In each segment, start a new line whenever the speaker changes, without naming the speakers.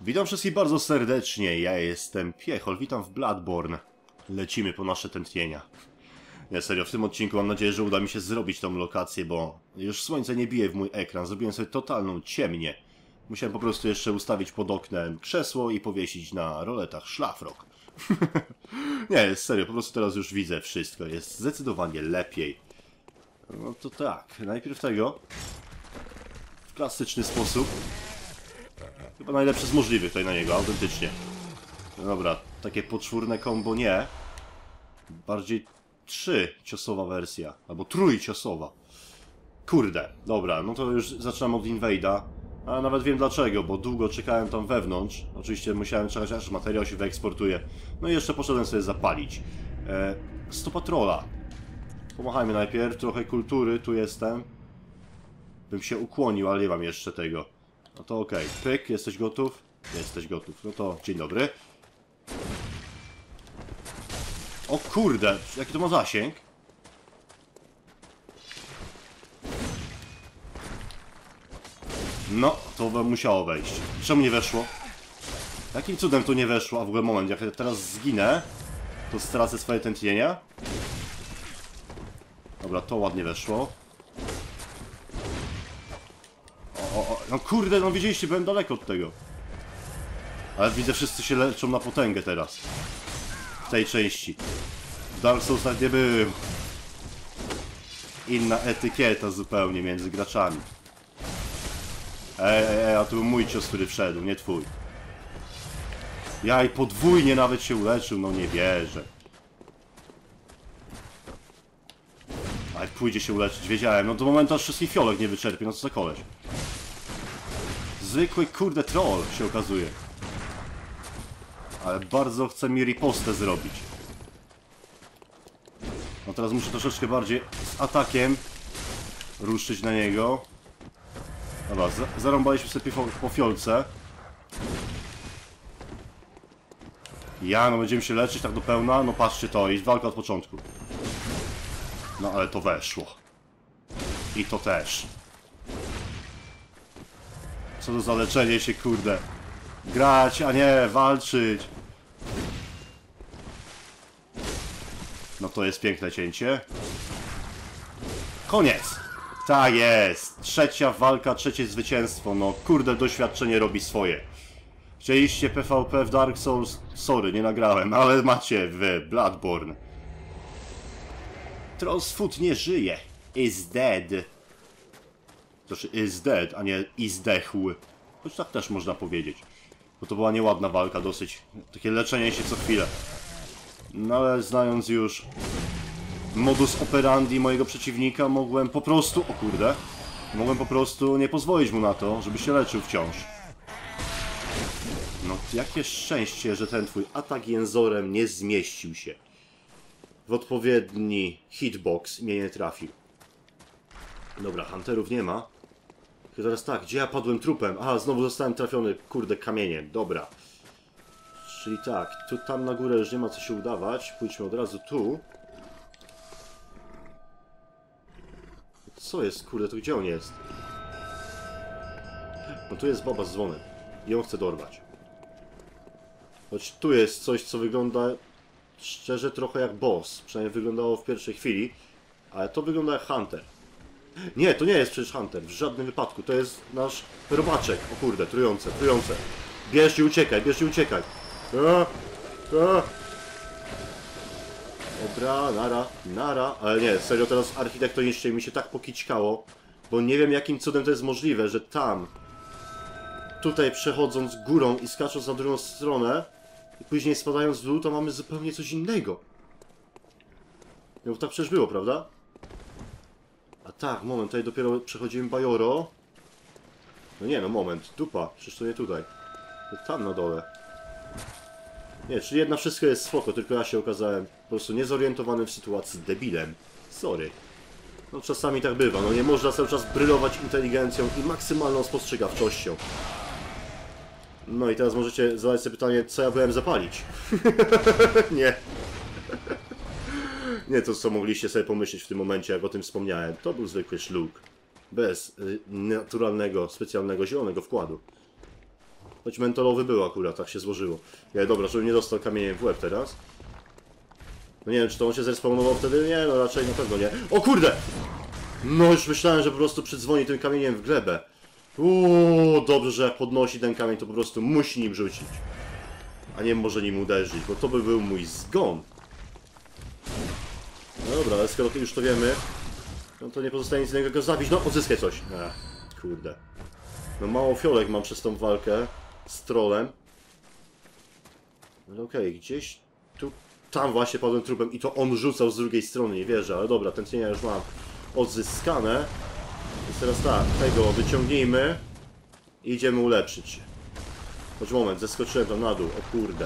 Witam wszystkich bardzo serdecznie, ja jestem Piechol, witam w Bloodborne. Lecimy po nasze tętnienia. Nie, serio, w tym odcinku mam nadzieję, że uda mi się zrobić tą lokację, bo już słońce nie bije w mój ekran, zrobiłem sobie totalną ciemnię. Musiałem po prostu jeszcze ustawić pod oknem krzesło i powiesić na roletach szlafrok. Nie, serio, po prostu teraz już widzę wszystko, jest zdecydowanie lepiej. No to tak, najpierw tego, w klasyczny sposób. Chyba najlepszy z możliwych tutaj na niego, autentycznie. No dobra, takie poczwórne combo nie. Bardziej trzyciosowa wersja, albo trójciosowa. Kurde, dobra, no to już zaczynam od Invade'a. A nawet wiem dlaczego, bo długo czekałem tam wewnątrz. Oczywiście musiałem czekać, aż materiał się wyeksportuje. No i jeszcze poszedłem sobie zapalić. Stopa trolla. Pomachajmy najpierw, trochę kultury, tu jestem. Bym się ukłonił, ale nie mam jeszcze tego. No to okej. Pyk, jesteś gotów? Jesteś gotów. No to dzień dobry. O kurde, jaki to ma zasięg? No, to musiało wejść. Czemu nie weszło? Jakim cudem to nie weszło? A w ogóle moment, jak ja teraz zginę, to stracę swoje tętnienia. Dobra, to ładnie weszło. No kurde, no widzieliście, byłem daleko od tego. Ale widzę, wszyscy się leczą na potęgę teraz. W tej części. W Dark Soulsach nie był. Inna etykieta zupełnie między graczami. A to był mój cios, który wszedł, nie twój. Ja i podwójnie nawet się uleczył, no nie wierzę. Ale pójdzie się uleczyć, wiedziałem. No do momentu aż wszystkich fiolek nie wyczerpie, no co za koleś. Zwykły kurde troll się okazuje. Ale bardzo chce mi ripostę zrobić. No teraz muszę troszeczkę bardziej z atakiem ruszyć na niego. Dobra, zarąbaliśmy sobie po fiolce. Ja, no będziemy się leczyć tak do pełna. No patrzcie to, jest walka od początku. No ale to weszło. I to też. Co to za leczenie się, kurde. Grać, a nie walczyć. No to jest piękne cięcie. Koniec! Tak jest! Trzecia walka, trzecie zwycięstwo. No kurde, doświadczenie robi swoje. Chcieliście PvP w Dark Souls? Sorry, nie nagrałem, ale macie w Bloodborne. Troll's Foot nie żyje. Is dead. Znaczy is dead, a nie i zdechł. Choć tak też można powiedzieć. Bo to była nieładna walka dosyć. Takie leczenie się co chwilę. No ale znając już modus operandi mojego przeciwnika, mogłem po prostu... O kurde. Mogłem po prostu nie pozwolić mu na to, żeby się leczył wciąż. No jakie szczęście, że ten twój atak jęzorem nie zmieścił się w odpowiedni hitbox i mnie nie trafił. Dobra, hunterów nie ma. I teraz tak, gdzie ja padłem trupem? Aha, znowu zostałem trafiony, kurde, kamieniem. Dobra. Czyli tak, tu tam na górę już nie ma co się udawać. Pójdźmy od razu tu. Co jest, kurde, to gdzie on jest? No tu jest baba z dzwonem. I ją chcę dorwać. Choć tu jest coś, co wygląda szczerze trochę jak boss. Przynajmniej wyglądało w pierwszej chwili. Ale to wygląda jak hunter. Nie, to nie jest przecież hunter. W żadnym wypadku. To jest nasz robaczek. O kurde, trujące, trujące. Bierz i uciekaj, bierz i uciekaj. Dobra, nara. Ale nie, serio teraz architektonicznie mi się tak pokićkało. Bo nie wiem jakim cudem to jest możliwe, że tam... Tutaj przechodząc górą i skacząc na drugą stronę i później spadając w dół, to mamy zupełnie coś innego. No bo tak przecież było, prawda? A tak, moment, tutaj dopiero przechodzimy Bajoro. No nie, no moment, dupa, przecież to nie tutaj. To tam na dole. Nie, czyli jednak wszystko jest spoko, tylko ja się okazałem po prostu niezorientowany w sytuacji debilem. Sorry. No czasami tak bywa, no nie można cały czas brylować inteligencją i maksymalną spostrzegawczością. No i teraz możecie zadać sobie pytanie, co ja byłem zapalić? Nie. Nie to, co mogliście sobie pomyśleć w tym momencie, jak o tym wspomniałem. To był zwykły szluk. Bez naturalnego, specjalnego, zielonego wkładu. Choć mentolowy był akurat, tak się złożyło. Dobra, żebym nie dostał kamieniem w łeb teraz. No nie wiem, czy to on się zrespawnował wtedy? Nie, no raczej na pewno nie. O kurde! No już myślałem, że po prostu przydzwoni tym kamieniem w glebę. Dobrze, że jak podnosi ten kamień, to po prostu musi nim rzucić. A nie może nim uderzyć, bo to by był mój zgon. No dobra, ale skoro już to wiemy, no to nie pozostaje nic innego, jak go zabić. No, odzyskaj coś. Kurde. No mało fiolek mam przez tą walkę z trolem. Ale okej, gdzieś tu... Tam właśnie padłem trupem i to on rzucał z drugiej strony, nie wierzę, ale dobra, ten cienia już mam odzyskane. Więc teraz tak, tego wyciągnijmy i idziemy ulepszyć się. Choć moment, zeskoczyłem tam na dół, o kurde.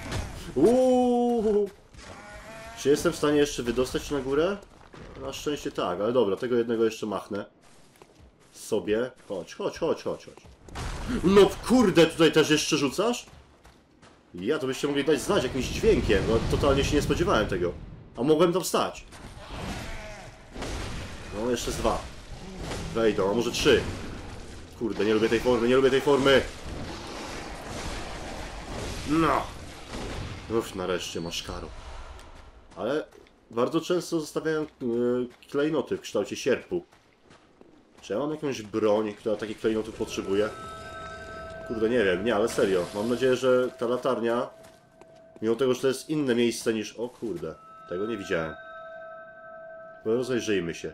Czy jestem w stanie jeszcze wydostać się na górę? Na szczęście tak, ale dobra, tego jednego jeszcze machnę. Sobie. Chodź. No kurde, tutaj też jeszcze rzucasz? Ja to byście mogli dać znać jakimś dźwiękiem, no totalnie się nie spodziewałem tego. A mogłem tam stać. No, jeszcze z 2. Wejdą, a może 3. Kurde, nie lubię tej formy, No! Uff, nareszcie masz karo. Ale bardzo często zostawiają klejnoty w kształcie sierpu. Czy ja mam jakąś broń, która takich klejnotów potrzebuje? Kurde, nie wiem, ale serio. Mam nadzieję, że ta latarnia, mimo tego, że to jest inne miejsce niż... O kurde, tego nie widziałem. No rozejrzyjmy się.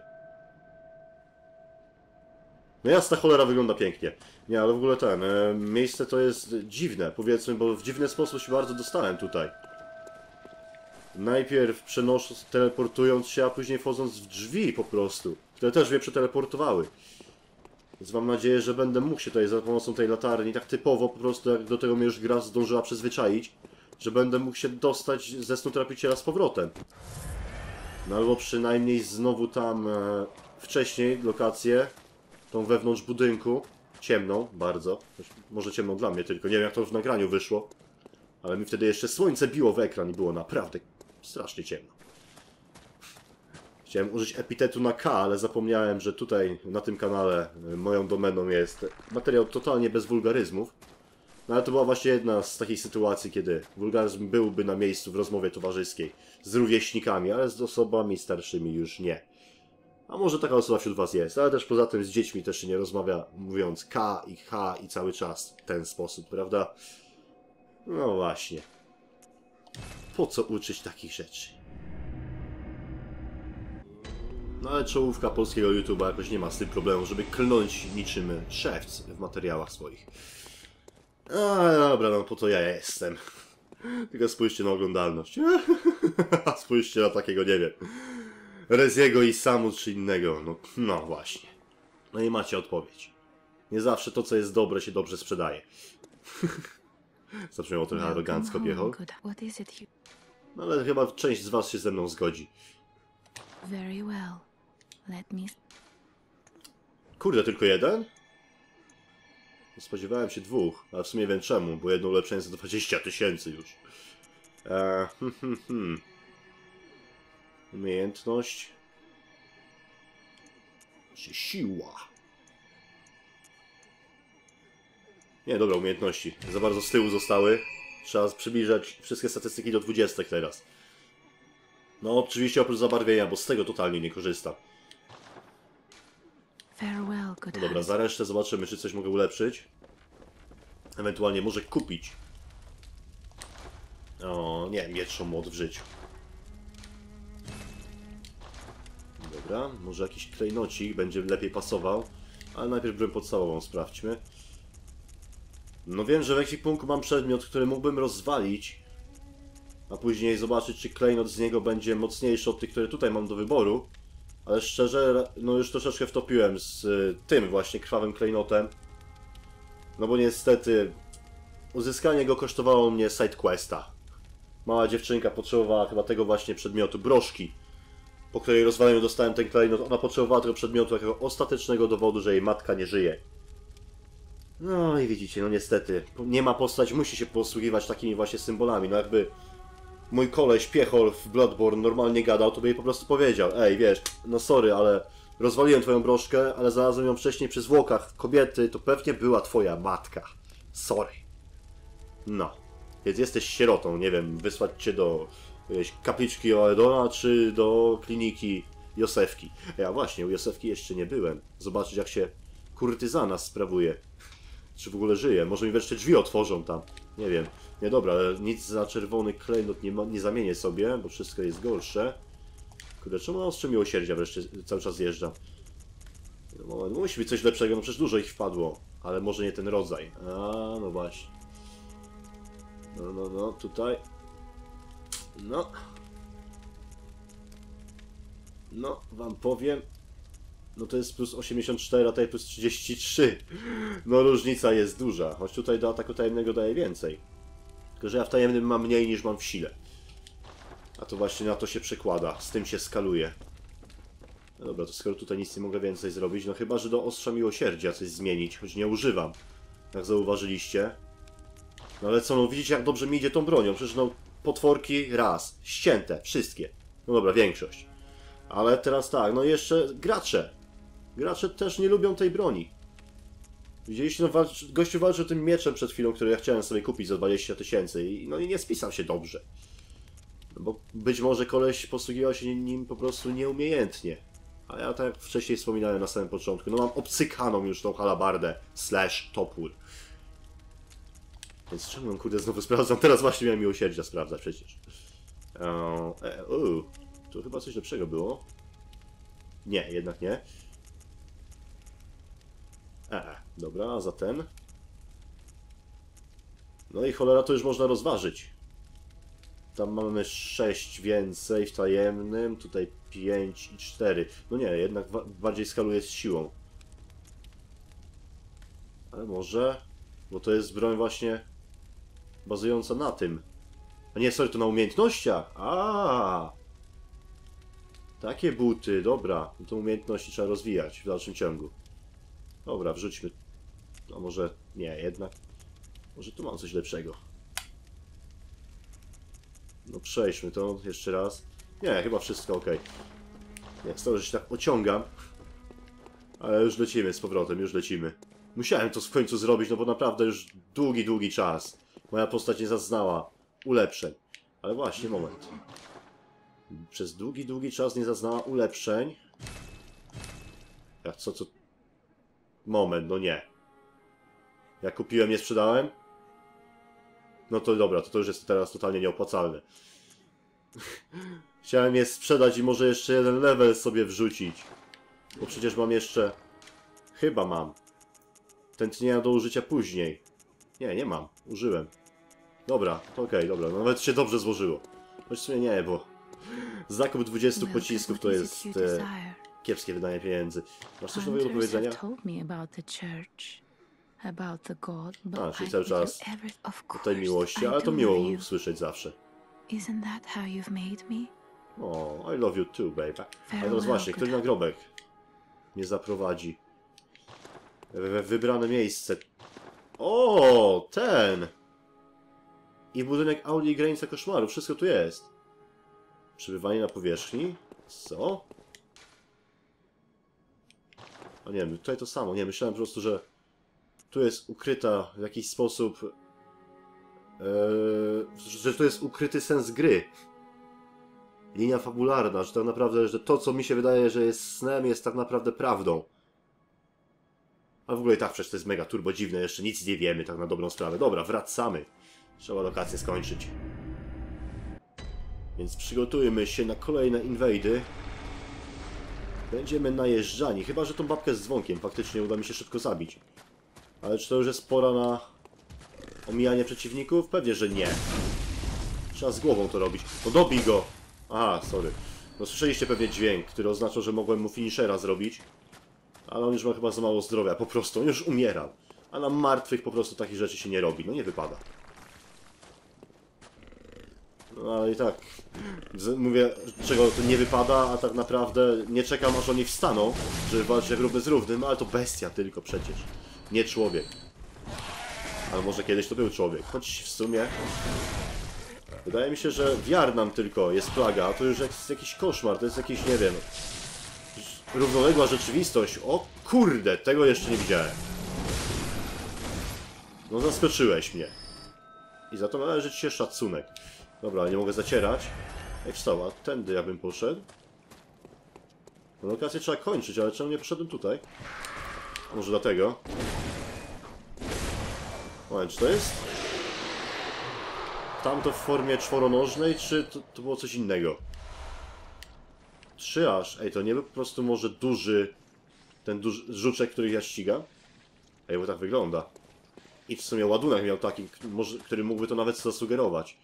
No jasna cholera, wygląda pięknie. Nie, ale w ogóle miejsce to jest dziwne, powiedzmy, bo w dziwny sposób się bardzo dostałem tutaj. Najpierw przenosząc, teleportując się, a później wchodząc w drzwi po prostu, które też mnie przeteleportowały. Więc mam nadzieję, że będę mógł się tutaj za pomocą tej latarni, tak typowo po prostu, jak do tego mnie już gra zdążyła przyzwyczaić, że będę mógł się dostać ze snu trapiciela z powrotem. No albo przynajmniej znowu tam wcześniej lokację, tą wewnątrz budynku, ciemną bardzo, może ciemną dla mnie tylko, nie wiem jak to w nagraniu wyszło, ale mi wtedy jeszcze słońce biło w ekran i było naprawdę strasznie ciemno. Chciałem użyć epitetu na K, ale zapomniałem, że tutaj na tym kanale moją domeną jest materiał totalnie bez wulgaryzmów. No ale to była właśnie jedna z takich sytuacji, kiedy wulgaryzm byłby na miejscu w rozmowie towarzyskiej z rówieśnikami, ale z osobami starszymi już nie. A może taka osoba wśród was jest, ale też poza tym z dziećmi też się nie rozmawia mówiąc K i H i cały czas w ten sposób, prawda? No właśnie. Po co uczyć takich rzeczy? No ale czołówka polskiego YouTube'a jakoś nie ma z tym problemu, żeby klnąć niczym szewc w materiałach swoich. A dobra, no po to ja jestem. Tylko spójrzcie na oglądalność. Spójrzcie na takiego, nie wiem, Reziego i Samu czy innego. No właśnie. No i macie odpowiedź. Nie zawsze to, co jest dobre, się dobrze sprzedaje. Zabrzmiało trochę arogancko, Piechol. No ale chyba część z was się ze mną zgodzi. Kurde, tylko jeden? Spodziewałem się 2, ale w sumie wiem czemu, bo jedno ulepszenie za 20 000 już. Umiejętność. Czy siła? Nie, dobra, umiejętności. Za bardzo z tyłu zostały. Trzeba przybliżać wszystkie statystyki do 20 teraz. No, oczywiście oprócz zabarwienia, bo z tego totalnie nie korzystam. No dobra, za resztę zobaczymy, czy coś mogę ulepszyć. Ewentualnie może kupić. O, nie, mieczą młot w życiu. Dobra, może jakiś klejnocik będzie lepiej pasował. Ale najpierw broń podstawową sprawdźmy. No wiem, że w ekwipunku mam przedmiot, który mógłbym rozwalić. A później zobaczyć, czy klejnot z niego będzie mocniejszy od tych, które tutaj mam do wyboru. Ale szczerze, no już troszeczkę wtopiłem z tym właśnie krwawym klejnotem. No bo niestety uzyskanie go kosztowało mnie sidequesta. Mała dziewczynka potrzebowała chyba tego właśnie przedmiotu, broszki, po której rozwaleniu dostałem ten klejnot. Ona potrzebowała tego przedmiotu jako ostatecznego dowodu, że jej matka nie żyje. No i widzicie, no niestety, nie ma postać, musi się posługiwać takimi właśnie symbolami. No jakby mój koleś Piechol w Bloodborne normalnie gadał, to by jej po prostu powiedział: ej, wiesz, no sorry, ale rozwaliłem twoją broszkę, ale znalazłem ją wcześniej przy zwłokach kobiety, to pewnie była twoja matka. Sorry. No. Więc jesteś sierotą, nie wiem, wysłać cię do jakiejś kapliczki Oedona, czy do kliniki Józefki. Ja właśnie, u Józefki jeszcze nie byłem. Zobaczyć, jak się kurtyzana sprawuje. Czy w ogóle żyje. Może mi wreszcie drzwi otworzą tam. Nie wiem. Nie, dobra, ale nic za czerwony klejnot nie zamienię sobie, bo wszystko jest gorsze. Kurde, czemu na ostrze miłosierdzia wreszcie cały czas zjeżdża? No, musi być coś lepszego, no przecież dużo ich wpadło. Ale może nie ten rodzaj. A, no właśnie. No, tutaj. No. No, wam powiem. No to jest plus 84, a tutaj plus 33. No różnica jest duża. Choć tutaj do ataku tajemnego daje więcej. Tylko że ja w tajemnym mam mniej niż mam w sile. A to właśnie na to się przekłada. Z tym się skaluje. No dobra, to skoro tutaj nic nie mogę więcej zrobić, no chyba, że do ostrza miłosierdzia coś zmienić, choć nie używam. Jak zauważyliście. No ale co, no widzicie jak dobrze mi idzie tą bronią. Przecież no potworki raz. Ścięte. Wszystkie. No dobra, większość. Ale teraz tak, no jeszcze gracze. Gracze też nie lubią tej broni. Widzieliście, no gościu walczył tym mieczem przed chwilą, który ja chciałem sobie kupić za 20 000 i no i nie spisał się dobrze. No bo być może koleś posługiwał się nim po prostu nieumiejętnie. A ja tak jak wcześniej wspominałem na samym początku, no mam obcykaną już tą halabardę / topór. Więc czemu on kurde znowu sprawdzam? Teraz właśnie miałem miłosierdzia sprawdzać przecież. Tu chyba coś lepszego było. Nie, jednak nie. Dobra, a za ten. No i cholera, to już można rozważyć. Tam mamy 6 więcej w tajemnym, tutaj 5 i 4. No nie, jednak bardziej skaluje z siłą. Ale może... Bo to jest broń właśnie bazująca na tym. A nie, sorry, to na umiejętnościach. Takie buty, dobra. No to umiejętności trzeba rozwijać w dalszym ciągu. Dobra, wrzućmy. A może nie, jednak. Może tu mam coś lepszego. No przejdźmy to jeszcze raz. Nie, chyba wszystko ok. Nie, z tego, że się tak ociągam. Ale już lecimy z powrotem, już lecimy. Musiałem to w końcu zrobić, no bo naprawdę już długi czas moja postać nie zaznała ulepszeń. Ale właśnie, moment. Przez długi czas nie zaznała ulepszeń. Jak co? Moment, no nie. Jak kupiłem, nie sprzedałem? No to dobra, to już jest teraz totalnie nieopłacalne. Chciałem je sprzedać i może jeszcze jeden level sobie wrzucić. Bo przecież mam jeszcze... Chyba mam. Tętnienia do użycia później. Nie mam. Użyłem. Dobra, to okej, dobra. Nawet się dobrze złożyło. Choć w sumie nie, bo... Zakup 20 pocisków to jest... kiepskie wydanie pieniędzy. Masz coś nowego do powiedzenia? Czyli cały czas o tej miłości, ale to miło słyszeć zawsze. O, I love you too, babe. Ale teraz właśnie, który nagrobek mnie zaprowadzi? Wybrane miejsce. O, ten! I budynek Auli i granica koszmaru, wszystko tu jest. Przebywanie na powierzchni? Co? O nie wiem, tutaj to samo. Nie, myślałem po prostu, że tu jest ukryta w jakiś sposób... że tu jest ukryty sens gry. Linia fabularna, że tak naprawdę, że to, co mi się wydaje, że jest snem, jest tak naprawdę prawdą. A w ogóle i tak przecież to jest mega turbo dziwne, jeszcze nic nie wiemy, tak na dobrą sprawę. Dobra, wracamy. Trzeba lokację skończyć. Więc przygotujmy się na kolejne inwajdy. Będziemy najeżdżani, chyba że tą babkę z dzwonkiem faktycznie uda mi się szybko zabić. Ale czy to już jest pora na omijanie przeciwników? Pewnie, że nie. Trzeba z głową to robić. No dobij go! Aha, sorry. No słyszeliście pewnie dźwięk, który oznaczał, że mogłem mu finishera zrobić. Ale on już ma chyba za mało zdrowia, po prostu. On już umierał. A na martwych po prostu takich rzeczy się nie robi. No nie wypada. No ale i tak... Mówię, czego to nie wypada, a tak naprawdę nie czekam, aż oni wstaną, żeby walczyć jak równy z równym, ale to bestia tylko przecież. Nie człowiek. Ale może kiedyś to był człowiek. Choć w sumie... Wydaje mi się, że w Jarnam tylko jest plaga, a to już jest jakiś koszmar, to jest jakiś, nie wiem... Równoległa rzeczywistość. O kurde, tego jeszcze nie widziałem. No zaskoczyłeś mnie. I za to należy ci się szacunek. Dobra, nie mogę zacierać. Ej, wstał, a tędy ja bym poszedł. No, lokację trzeba kończyć, ale czemu nie poszedłem tutaj? A może dlatego? Moment, czy to jest? Tamto w formie czworonożnej, czy to było coś innego? 3 aż. Ej, to nie był po prostu może duży... Ten duży żuczek, który ja ścigam? Ej, bo tak wygląda. I w sumie ładunek miał taki, który mógłby to nawet zasugerować.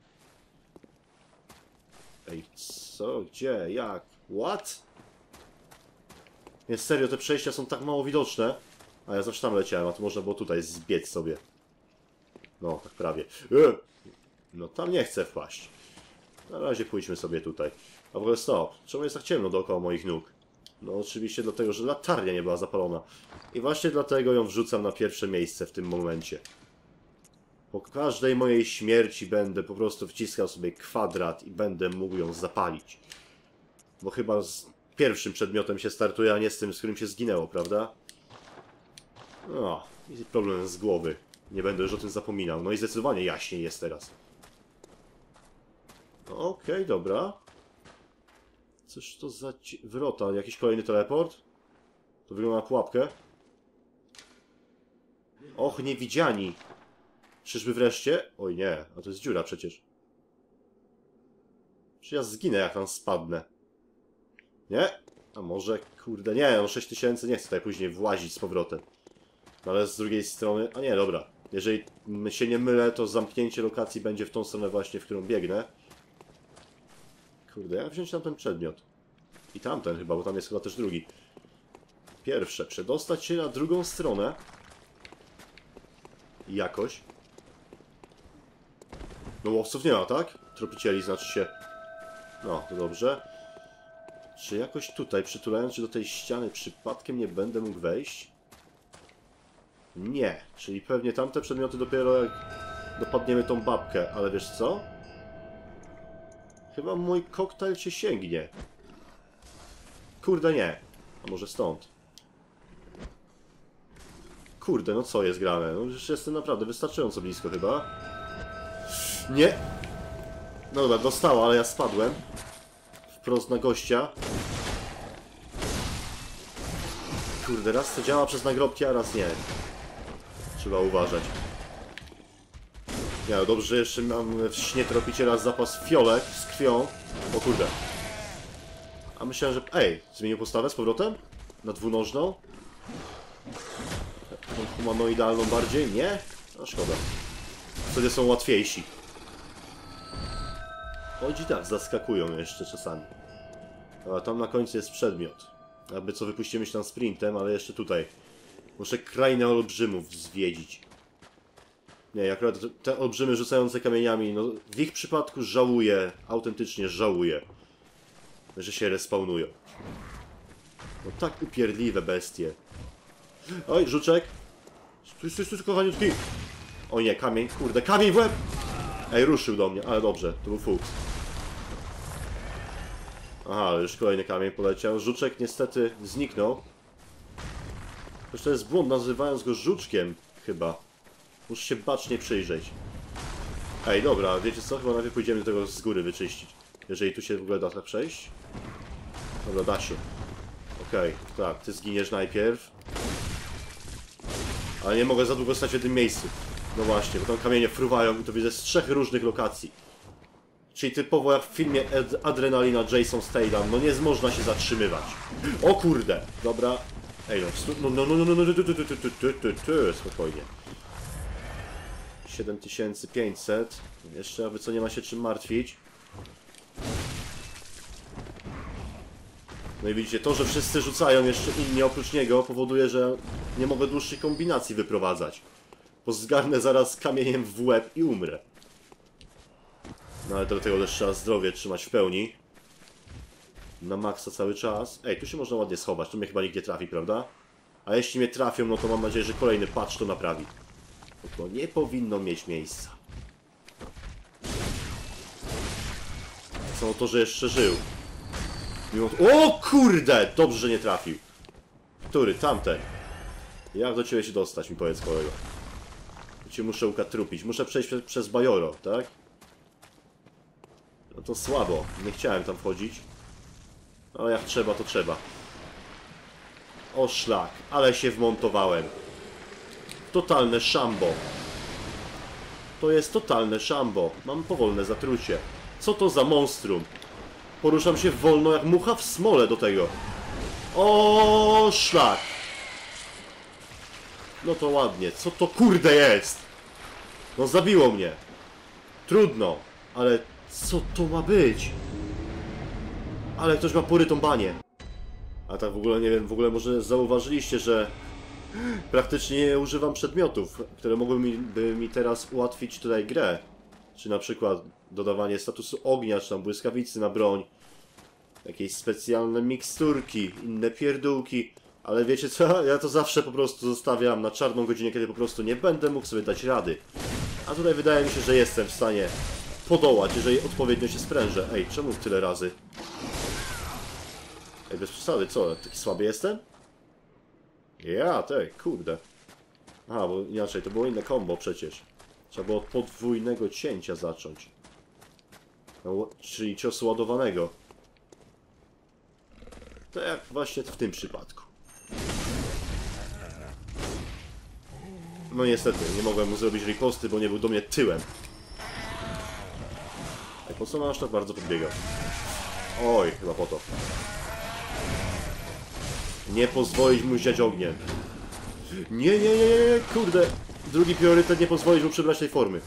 Ej, co? Gdzie? Jak? What? Nie, serio, te przejścia są tak mało widoczne. A ja zawsze tam leciałem, a tu można było tutaj zbiec sobie. No, tak prawie. No, tam nie chcę wpaść. Na razie pójdźmy sobie tutaj. A w ogóle stop. Czemu jest tak ciemno dookoła moich nóg? No oczywiście dlatego, że latarnia nie była zapalona. I właśnie dlatego ją wrzucam na pierwsze miejsce w tym momencie. Po każdej mojej śmierci będę po prostu wciskał sobie kwadrat i będę mógł ją zapalić. Bo chyba z pierwszym przedmiotem się startuje, a nie z tym, z którym się zginęło, prawda? No, i problem z głowy. Nie będę już o tym zapominał. No i zdecydowanie jaśniej jest teraz. Okej, dobra. Cóż to za wrota? Jakiś kolejny teleport? To wygląda na pułapkę. Och, niewidziani! Czyżby wreszcie? Oj nie, a to jest dziura przecież. Czy ja zginę, jak tam spadnę? Nie? A może, kurde, nie, no 6000, nie chcę tutaj później włazić z powrotem. No ale z drugiej strony, a nie, dobra. Jeżeli się nie mylę, to zamknięcie lokacji będzie w tą stronę właśnie, w którą biegnę. Kurde, jak wziąć tam ten przedmiot? I tamten chyba, bo tam jest chyba też drugi. Pierwsze, przedostać się na drugą stronę. Jakoś. No łowców nie ma, tak? Tropicieli znaczy się... No, to dobrze. Czy jakoś tutaj, przytulając się do tej ściany, przypadkiem nie będę mógł wejść? Nie. Czyli pewnie tamte przedmioty dopiero jak dopadniemy tą babkę. Ale wiesz co? Chyba mój koktajl cię sięgnie. Kurde, nie. A może stąd? Kurde, no co jest grane? No już jestem naprawdę wystarczająco blisko chyba. Nie! No dobra, dostała, ale ja spadłem. Wprost na gościa. Kurde, raz to działa przez nagrobki, a raz nie. Trzeba uważać. Nie, no dobrze, że jeszcze mam w śnie tropiciela zapas fiolek z krwią. O kurde. A myślałem, że... Ej, zmienił postawę z powrotem? Na dwunożną? Tą humanoidalną bardziej? Nie? A szkoda. Wtedy są łatwiejsi. Choć i tak zaskakują jeszcze czasami. A tam na końcu jest przedmiot. Aby co wypuścimy się tam sprintem, ale jeszcze tutaj. Muszę krainę olbrzymów zwiedzić. Nie, akurat te olbrzymy rzucające kamieniami, no w ich przypadku żałuję, autentycznie żałuję, że się respawnują. No tak upierdliwe bestie. Oj, żuczek! Stój, kochaniutki! O nie, kamień, kurde, kamień w łeb! Ej, ruszył do mnie, ale dobrze, to był fuks. Aha, ale już kolejny kamień poleciał. Żuczek niestety zniknął. Zresztą to jest błąd, nazywając go żuczkiem, chyba. Muszę się bacznie przyjrzeć. Ej, dobra, wiecie co? Chyba najpierw pójdziemy do tego z góry wyczyścić. Jeżeli tu się w ogóle da tak przejść. Dobra, da się. Okej, tak, ty zginiesz najpierw. Ale nie mogę za długo stać w jednym miejscu. No właśnie, bo tam kamienie fruwają i to widzę z 3 różnych lokacji. Czyli typowo jak w filmie Adrenalina Jason Statham, no nie można się zatrzymywać. O kurde, dobra. Ej, no, spokojnie. 7500. Jeszcze, aby co, nie ma się czym martwić. No i widzicie, to, że wszyscy rzucają jeszcze inni oprócz niego, powoduje, że nie mogę dłuższych kombinacji wyprowadzać. Bo zgarnę zaraz kamieniem w łeb i umrę. No ale do tego też trzeba zdrowie trzymać w pełni. Na maksa cały czas. Ej, tu się można ładnie schować, tu mnie chyba nikt nie trafi, prawda? A jeśli mnie trafią, no to mam nadzieję, że kolejny patch to naprawi. Bo to nie powinno mieć miejsca. Samo to, że jeszcze żył. Mimo to... O kurde! Dobrze, że nie trafił. Który? Tamten. Jak do ciebie się dostać, mi powiedz, kolego. cię muszę ukatrupić. Muszę przejść przez Bajoro, tak? No to słabo. Nie chciałem tam wchodzić. Ale jak trzeba, to trzeba. O szlak, ale się wmontowałem. Totalne szambo. To jest totalne szambo. Mam powolne zatrucie. Co to za monstrum? Poruszam się wolno jak mucha w smole do tego. O szlak. No to ładnie. Co to kurde jest? No zabiło mnie. Trudno. Ale co to ma być? Ale ktoś ma porytą banię. A tak w ogóle nie wiem, w ogóle może zauważyliście, że praktycznie nie używam przedmiotów, które mogłyby mi teraz ułatwić tutaj grę. Czy na przykład dodawanie statusu ognia, czy tam błyskawicy na broń. Jakieś specjalne miksturki, inne pierdółki. Ale wiecie co? Ja to zawsze po prostu zostawiam na czarną godzinę, kiedy po prostu nie będę mógł sobie dać rady. A tutaj wydaje mi się, że jestem w stanie podołać, jeżeli odpowiednio się sprężę. Ej, czemu tyle razy? Ej, bez przesady, co? Taki słaby jestem? Ja, tak, kurde. Aha, bo inaczej, to było inne combo przecież. Trzeba było od podwójnego cięcia zacząć. No, czyli ciosu ładowanego. To jak właśnie w tym przypadku. No niestety, nie mogłem mu zrobić riposty, bo nie był do mnie tyłem. Ej, po co on aż tak bardzo podbiegał? Oj, chyba po to. Nie pozwolić mu ziać ogniem. Nie, kurde. Drugi priorytet, nie pozwolić mu przybrać tej formy.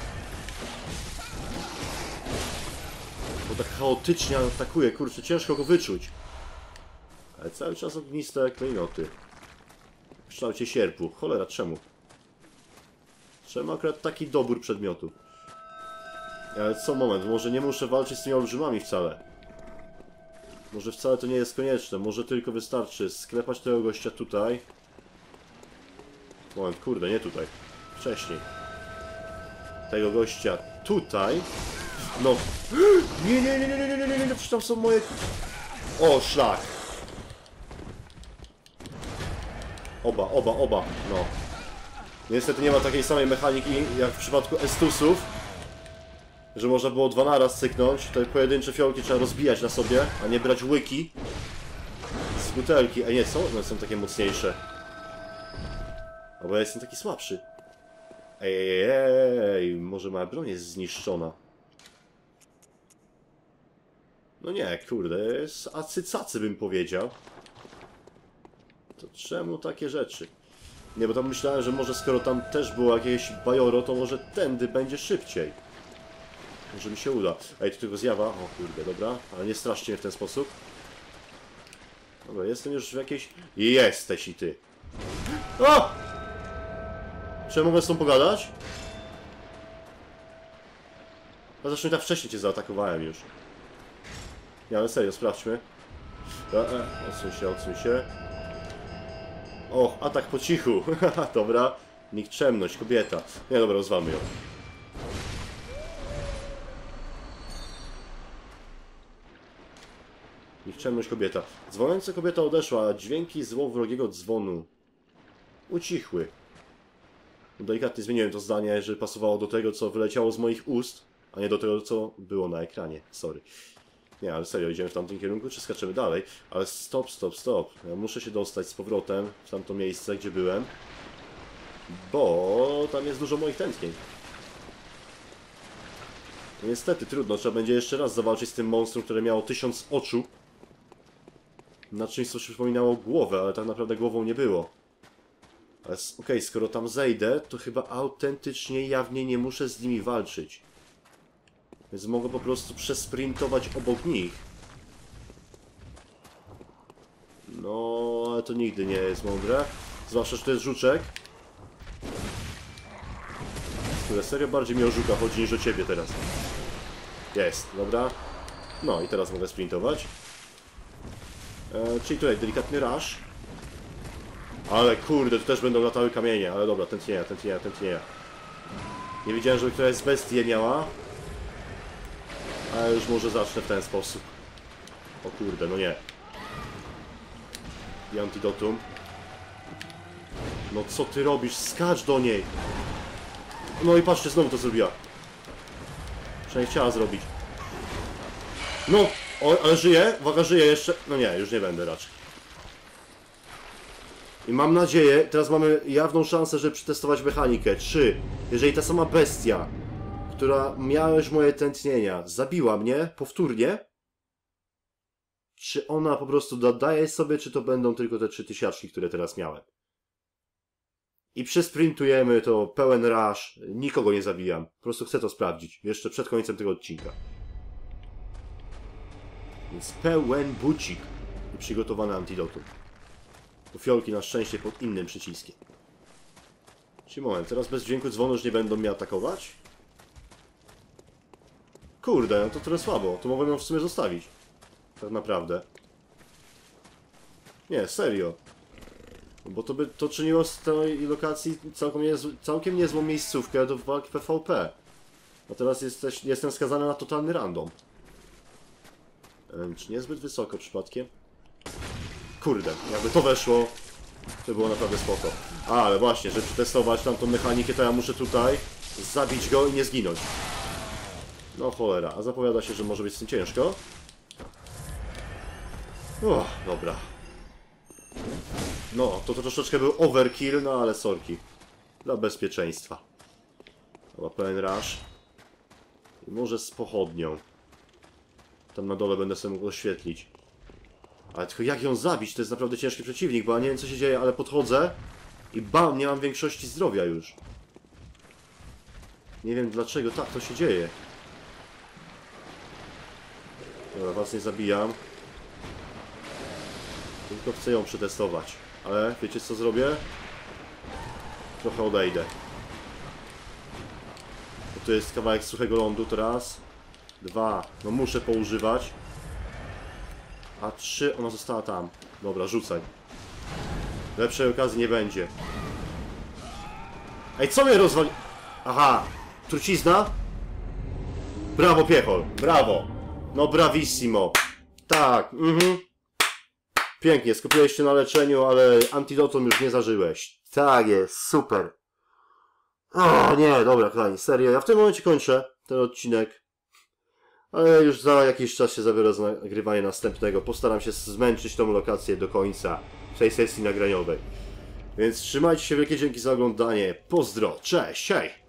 Bo tak chaotycznie atakuje, kurczę, ciężko go wyczuć. Ale cały czas ogniste klejnoty. W kształcie sierpu. Cholera, czemu? Czemu akurat taki dobór przedmiotu? Ale co moment, może nie muszę walczyć z tymi olbrzymami wcale. Może wcale to nie jest konieczne, może tylko wystarczy sklepać tego gościa tutaj. Moment, kurde, nie tutaj. Wcześniej. Tego gościa tutaj. No. Nie, przecież tam są moje... O, szlak. Oba, no. Niestety nie ma takiej samej mechaniki jak w przypadku Estusów, że można było dwa naraz cyknąć. Te pojedyncze fiołki trzeba rozbijać na sobie, a nie brać łyki z butelki. Ej, nie, są? One są takie mocniejsze. No bo ja jestem taki słabszy. Ej, może moja broń jest zniszczona. No nie, kurde, jest acycacy bym powiedział. To czemu takie rzeczy? Nie, bo tam myślałem, że może skoro tam też było jakieś bajoro, to może tędy będzie szybciej. Może mi się uda. Ej, tu tylko zjawa. O kurde, dobra. Ale nie straszcie mnie w ten sposób. Dobra, jestem już w jakiejś... Jesteś i ty. O! Czy ja mogę z tą pogadać? A zresztą tak wcześniej cię zaatakowałem już. Nie, ale serio, sprawdźmy. Odsuń się. O, atak po cichu. Dobra. Nikczemność, kobieta. Nie, dobra, rozwalmy ją. Nikczemność, kobieta. Dzwoniąca kobieta odeszła, a dźwięki złowrogiego dzwonu ucichły. Delikatnie zmieniłem to zdanie, żeby pasowało do tego, co wyleciało z moich ust, a nie do tego, co było na ekranie. Sorry. Nie, ale serio, idziemy w tamtym kierunku, czy skaczemy dalej? Ale stop. Ja muszę się dostać z powrotem w tamto miejsce, gdzie byłem. Bo tam jest dużo moich tętnień. Niestety, trudno. Trzeba będzie jeszcze raz zawalczyć z tym monstrum, które miało 1000 oczu. Na czymś, co przypominało głowę, ale tak naprawdę głową nie było. Ale okej, skoro tam zejdę, to chyba autentycznie, jawnie nie muszę z nimi walczyć. Więc mogę po prostu przesprintować obok nich. No, ale to nigdy nie jest mądre. Zwłaszcza, że to jest żuczek. Które serio bardziej mi o żuka chodzi niż o ciebie teraz. Jest, dobra. No i teraz mogę sprintować. Czyli tutaj delikatny rush. Ale kurde, tu też będą latały kamienie. Ale dobra, tętnieja. Nie wiedziałem, żeby któraś z bestii miała. Ale już może zacznę w ten sposób. O kurde, no nie. I antidotum. No co ty robisz? Skacz do niej! No i patrzcie, znowu to zrobiła. Przynajmniej chciała zrobić. No, o, ale żyje? Uwaga, żyje jeszcze. No nie, już nie będę raczej. I mam nadzieję, teraz mamy jawną szansę, żeby przetestować mechanikę. Czy, jeżeli ta sama bestia, która miała już moje tętnienia, zabiła mnie powtórnie, czy ona po prostu dodaje sobie, czy to będą tylko te 3000, które teraz miałem. I przesprintujemy to, pełen rush, nikogo nie zabijam. Po prostu chcę to sprawdzić, jeszcze przed końcem tego odcinka. Więc pełen bucik i przygotowane antidotum. Fiolki na szczęście pod innym przyciskiem. Czyli moment, teraz bez dźwięku dzwonu już nie będą mnie atakować? Kurde, no to trochę słabo. To mogłem ją w sumie zostawić. Tak naprawdę. Nie, serio. Bo to by to czyniło z tej lokacji całkiem niezłą miejscówkę do walki PvP. A teraz jestem skazany na totalny random. Czy niezbyt wysoko przypadkiem? Kurde, jakby to weszło, to było naprawdę spoko. Ale właśnie, żeby przetestować tamtą mechanikę, to ja muszę tutaj zabić go i nie zginąć. No cholera, a zapowiada się, że może być z tym ciężko. O, dobra. No, to troszeczkę był overkill, no ale sorki. Dla bezpieczeństwa. Chyba pełen rush. I może z pochodnią. Tam na dole będę sobie mógł oświetlić. Ale tylko jak ją zabić? To jest naprawdę ciężki przeciwnik, bo ja nie wiem co się dzieje, ale podchodzę i bam, nie mam większości zdrowia już. Nie wiem dlaczego tak to się dzieje. Dobra, was nie zabijam. Tylko chcę ją przetestować. Ale wiecie co zrobię? Trochę odejdę. Bo tu jest kawałek suchego lądu teraz. 2. No muszę poużywać. A 3, ona została tam. Dobra, rzucaj. Lepszej okazji nie będzie. Ej, co mnie rozwali... Aha, trucizna? Brawo, piechol, brawo. No, bravissimo. Tak, Pięknie, skupiłeś się na leczeniu, ale antidotum już nie zażyłeś. Tak jest, super. O, nie, dobra, kochani, serio. Ja w tym momencie kończę ten odcinek. Ale już za jakiś czas się zabiorę za nagrywanie następnego. Postaram się zmęczyć tą lokację do końca w tej sesji nagraniowej. Więc trzymajcie się, wielkie dzięki za oglądanie. Pozdro, cześć, hej!